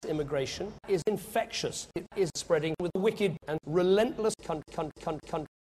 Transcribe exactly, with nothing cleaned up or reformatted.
immigration is infectious. It is spreading with wicked and relentless con- con- con- con-